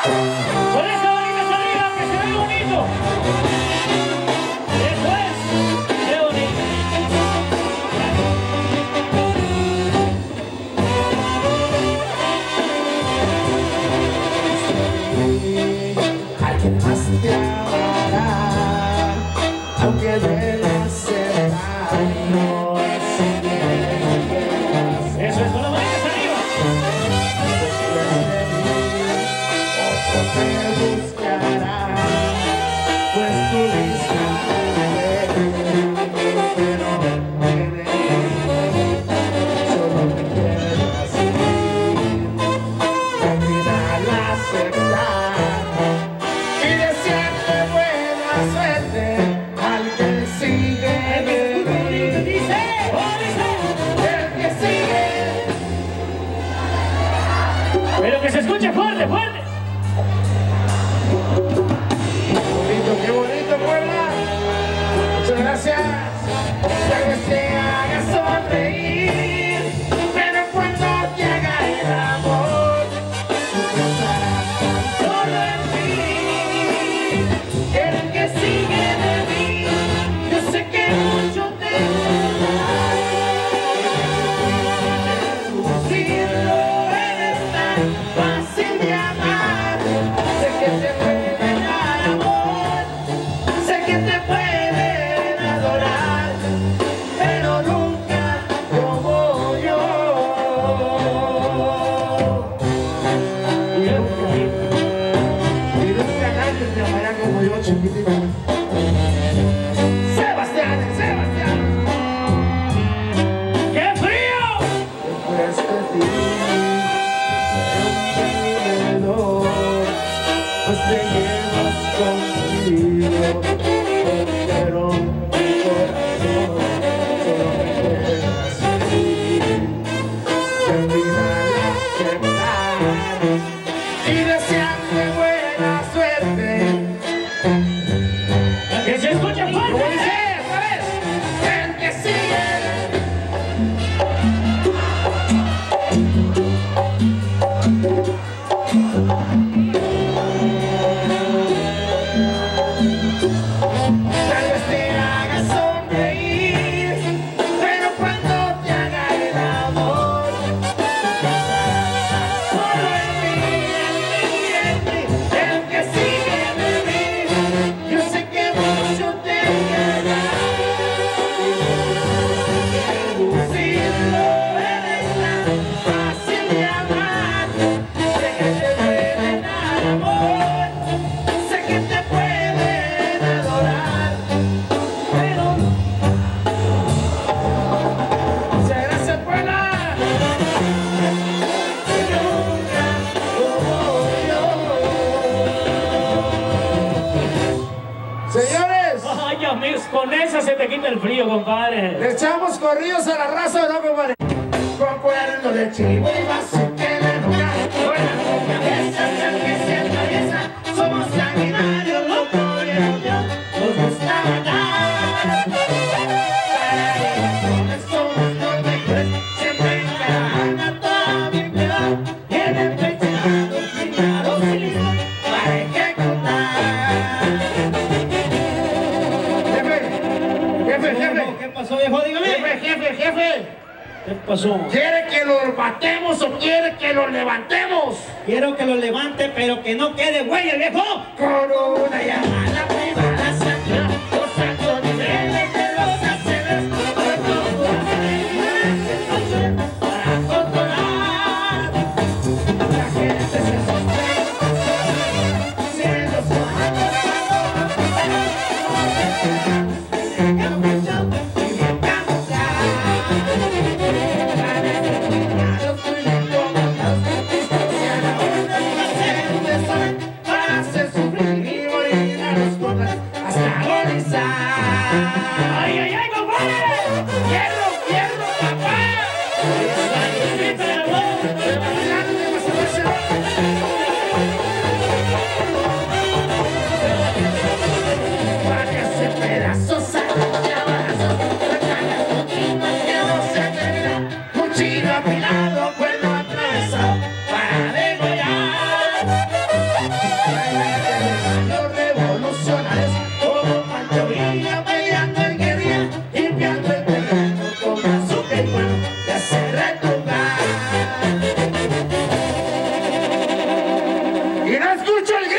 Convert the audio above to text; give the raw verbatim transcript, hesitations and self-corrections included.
Con esa bonita salida, que se ve bonito. Eso es, qué bonito. Alguien más te amará, aunque duela separar. No es Eso es, con las manitas arriba. otro te buscará, pues tú lista pero solo me queda así, terminar aceptar y desearte buena suerte al que sigue de mí. Dice, El que sigue. pero que se escuche fuerte, fuerte. Bonito, qué bonito, Puebla. Muchas gracias. Tal vez te haga sonreír, pero cuando te haga el amor, tú pensarás tan solo en mí. El que sigue de mí, yo sé que mucho te gustará. Si no eres tan fácil de amar, sé que te pueden dar amor, sé que te pueden adorar, pero nunca como yo. Y nunca, y nunca nadie te amará como yo, chiquitita. Sebastián, Sebastián. ¡Qué frío! Después de ti, alrededor, pues te llevas contigo, pero mi corazón solo me queda así, terminar de aceptar y desearte buena suerte. Que se escuche ¿Cómo fuerte. dice? ¿Sabes? El que sigue. Tal vez te haga sonreír, pero cuando te haga el amor, pensarás tan solo en mí, en mí, en mí, el que sigue de mí. Yo sé que mucho te queda, si no eres tan fácil de amar, sé que te pueden dar amor, sé que te pueden adorar, pero muchas gracias, Puebla. Nunca como yo. Señores, Ay, amigos, con esa se te quita el frío, compadre. le echamos corridos a la raza, ¿no, compadre? Con cuerno de chivo y vaso que la nuca, con la cabeza del que se atraviesa, somos sanguinarios, locos y ellos nos gusta matar. Para ellos somos los mejores, siempre encaran a toda mi piedad, tienen pechados, blindados y listos para ejecutar. Jefe, jefe, jefe. ¿Qué pasó, viejo? Dígame. Jefe, jefe, jefe. ¿Qué pasó? ¿Quiere que lo batemos o quiere que lo levantemos? Quiero que lo levante, pero que no quede huella, viejo. Con una llamada privada saquea los altos niveles de los aceres, por todo para controlar. La gente se sostiene, si los para hacer sufrir y morir a los escucha el